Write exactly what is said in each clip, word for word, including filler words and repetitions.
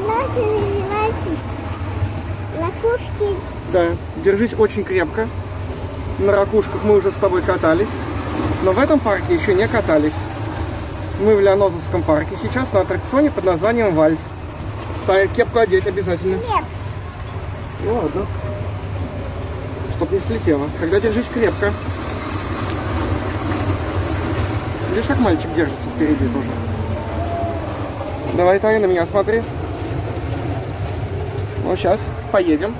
Ракушки. Да, держись очень крепко. На ракушках мы уже с тобой катались, но в этом парке еще не катались. Мы в Лианозовском парке сейчас на аттракционе под названием Вальс. Так, кепку одеть обязательно. Нет. Ну ладно. Чтоб не слетело. Когда держись крепко. Видишь, как мальчик держится впереди тоже. Давай, Тая, на меня смотри. Ну, сейчас поедем.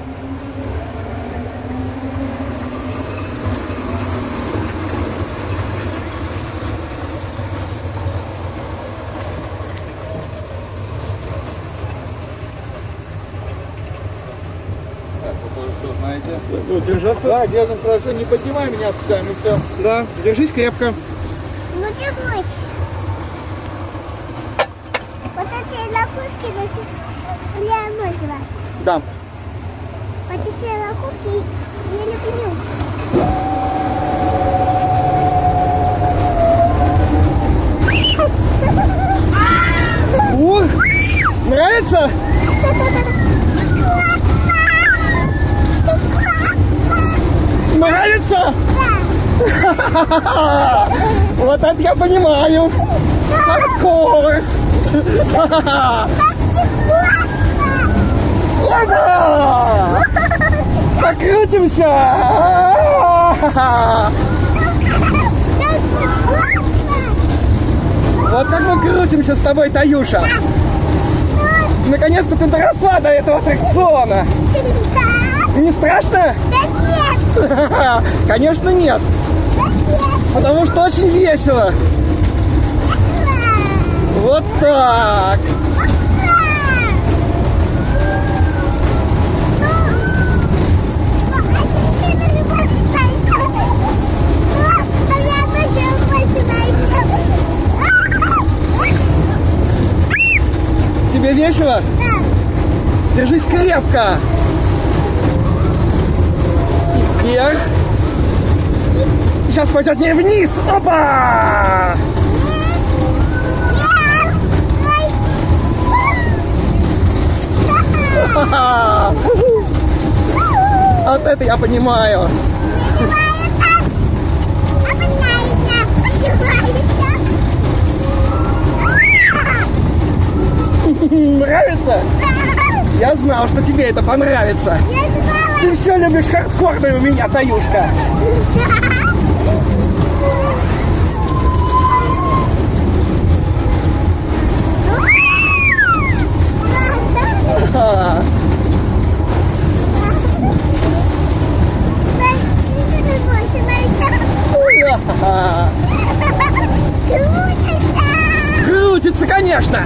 Знаете? Ну, держаться. Да, держим хорошо, не поднимай меня, отпускаем, и все. Да, держись крепко. Ну держись. Вот эти ракушки Лианозова. Да. Вот эти ракушки я люблю. О, нравится? Нравится? Да. Вот это я понимаю. Хардкор. Покрутимся. Вот как мы крутимся с тобой, Таюша. Наконец-то ты доросла до этого аттракциона. Не страшно? Да нет. Конечно нет. Да нет. Потому что очень весело. Вот так. Тебе весело? Да. Держись крепко. И вверх. И сейчас пойдет не вниз. Опа! Вот это я понимаю. Нравится? Я знал, что тебе это понравится. Ты все любишь хардкорную у меня, Таюшка. Крутится, конечно.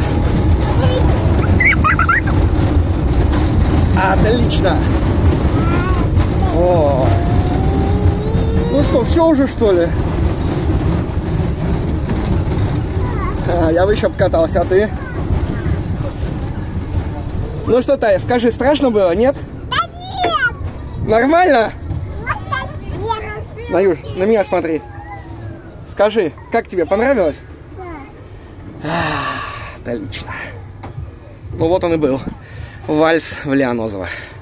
Отлично. О. Ну что, все уже, что ли? А, я бы еще покатался, а ты? Ну что, Тая, скажи, страшно было, нет? Да нет. Нормально? Нет. Наюш, на меня смотри. Скажи, как тебе, понравилось? Да. А, отлично. Ну вот он и был. Вальс в Лианозово.